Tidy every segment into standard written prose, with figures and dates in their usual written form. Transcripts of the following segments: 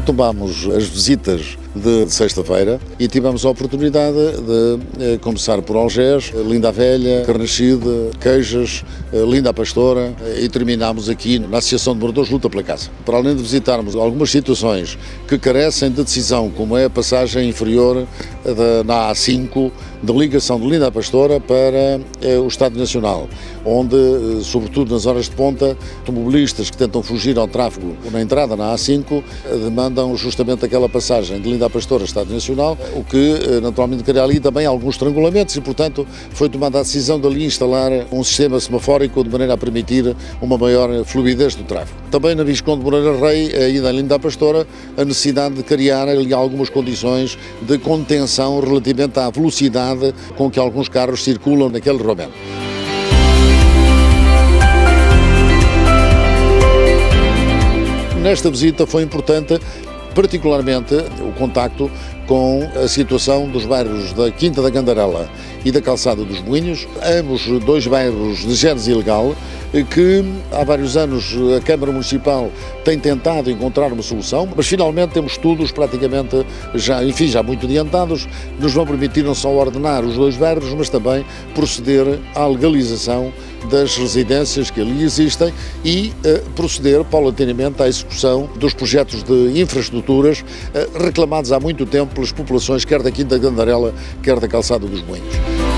retomamos as visitas de sexta-feira e tivemos a oportunidade de começar por Algés, Linda a Velha, Carnaxide, Queijas, Linda a Pastora e terminámos aqui na Associação de Moradores Luta pela Casa. Para além de visitarmos algumas situações que carecem de decisão, como é a passagem inferior na A5, de ligação de Linda a Pastora para o Estado Nacional, onde, sobretudo nas horas de ponta, automobilistas que tentam fugir ao tráfego na entrada na A5 demandam justamente aquela passagem de Linda a Pastora, Estado Nacional, o que naturalmente cria ali também alguns estrangulamentos e, portanto, foi tomada a decisão de ali instalar um sistema semafórico de maneira a permitir uma maior fluidez do tráfego. Também na Visconde de Moreira Rei, ainda em Linda a Pastora, a necessidade de criar ali algumas condições de contenção relativamente à velocidade com que alguns carros circulam naquele romeno. Nesta visita foi importante, particularmente, o contacto com a situação dos bairros da Quinta da Gandarela e da Calçada dos Moinhos, ambos dois bairros de gênese ilegal, que há vários anos a Câmara Municipal tem tentado encontrar uma solução, mas finalmente temos estudos praticamente já muito adiantados, que nos vão permitir não só ordenar os dois bairros, mas também proceder à legalização das residências que ali existem e proceder paulatinamente à execução dos projetos de infraestruturas reclamados há muito tempo pelas populações, quer da Quinta da Gandarela, quer da Calçada dos Moinhos.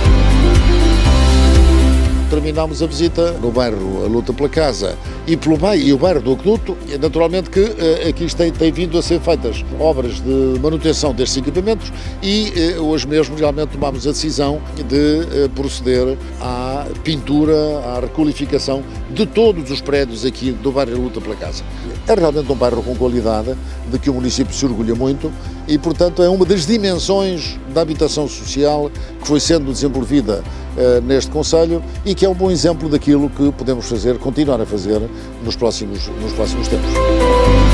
Terminámos a visita no bairro A Luta pela Casa e pelo meio, e o bairro do Aqueduto, naturalmente que aqui têm vindo a ser feitas obras de manutenção destes equipamentos e hoje mesmo realmente tomámos a decisão de proceder à pintura, à requalificação de todos os prédios aqui do bairro A Luta pela Casa. É realmente um bairro com qualidade, de que o município se orgulha muito e, portanto, é uma das dimensões da habitação social que foi sendo desenvolvida neste concelho e que é um bom exemplo daquilo que podemos fazer, continuar a fazer nos próximos tempos.